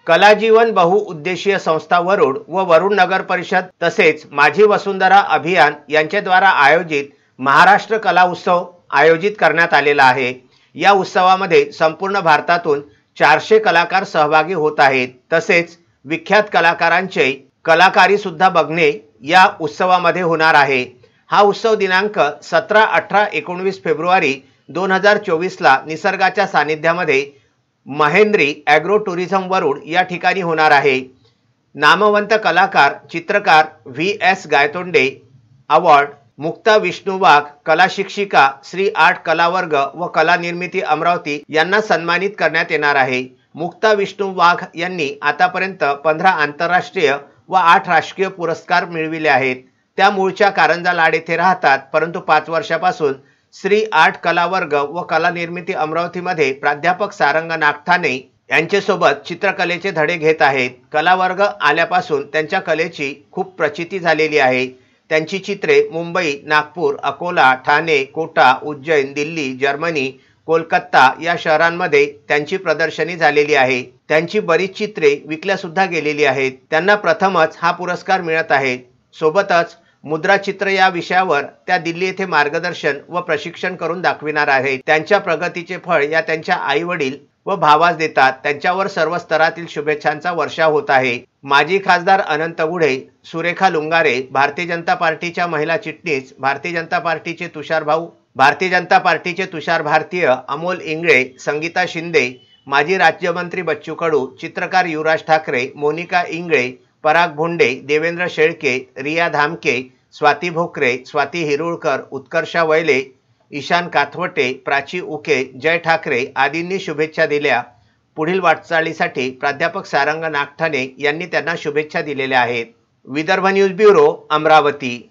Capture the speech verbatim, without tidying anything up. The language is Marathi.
कलाजीवन बहुउद्देशीय संस्था वरुड व वरुड नगर परिषद तसेच माझी वसुंधरा अभियान यांच्याद्वारा आयोजित महाराष्ट्र कला उत्सव आयोजित करण्यात आलेला आहे। या उत्सवामध्ये संपूर्ण भारतातून चारशे कलाकार सहभागी होत आहेत। तसेच विख्यात कलाकारांचे कलाकारी सुद्धा बघणे या उत्सवामध्ये होणार आहे। हा उत्सव दिनांक सतरा अठरा एकोणवीस फेब्रुवारी दोन हजार चोवीस ला निसर्गाच्या सानिध्यामध्ये महेंद्री ॲग्रो टुरिझम वरुड या ठिकाणी होणार आहे। नामवंत कलाकार चित्रकार V S Gaitonde award, Mukta Vishnu Wagh कला शिक्षिका श्री आर्ट कला वर्ग व कला निर्मिती अमरावती यांना सन्मानित करण्यात येणार आहे। मुक्ता विष्णू वाघ यांनी आतापर्यंत पंधरा आंतरराष्ट्रीय व आठ राष्ट्रीय पुरस्कार मिळविले आहेत। त्या मूळच्या कारंजा लाड येथे राहतात, परंतु पाच वर्षापासून श्री आर्ट कला वर्ग व कला निर्मिती अमरावतीमध्ये प्राध्यापक सारंग नागठाणे यांच्यासोबत चित्रकलेचे धडे घेत आहेत। कला वर्ग आल्यापासून त्यांच्या कलेची खूप प्रचिती झालेली आहे। त्यांची चित्रे मुंबई, नागपूर, अकोला, ठाणे, कोटा, उज्जैन, दिल्ली, जर्मनी, कोलकाता या शहरांमध्ये त्यांची प्रदर्शनी झालेली आहे। त्यांची बरीच चित्रे विकल्या सुद्धा गेलेली आहेत। त्यांना प्रथमच हा पुरस्कार मिळत आहे। सोबतच मुद्रा चित्र या विषयावर त्या दिल्ली येथे मार्गदर्शन व प्रशिक्षण करून दाखविणार आहेत। त्यांच्या प्रगतीचे फळ या त्यांच्या आई वडील व भावास देतात। त्यांच्यावर सर्व स्तरातील शुभेच्छांचा वर्षाव होत आहे। माजी खासदार अनंत गुढे, सुरेखा लुंगारे, भारतीय जनता पार्टीच्या महिला चिटणीस, भारतीय जनता पार्टीचे तुषार भाऊ, भारतीय जनता पार्टीचे तुषार भारतीय, अमोल इंगळे, संगीता शिंदे, माजी राज्यमंत्री बच्चू कडू, चित्रकार युवराज ठाकरे, मोनिका इंगळे, पराग भोंडे, देवेंद्र शेळके, रिया धामके, स्वाती भोकरे, स्वाती हिरुळकर, उत्कर्षा वैले, ईशान काथवटे, प्राची उके, जय ठाकरे आदींनी शुभेच्छा दिल्या। पुढील वाटचालीसाठी प्राध्यापक सारंग नागठाणे यांनी त्यांना शुभेच्छा दिलेल्या आहेत। Vidarbha news bureau, Amravati.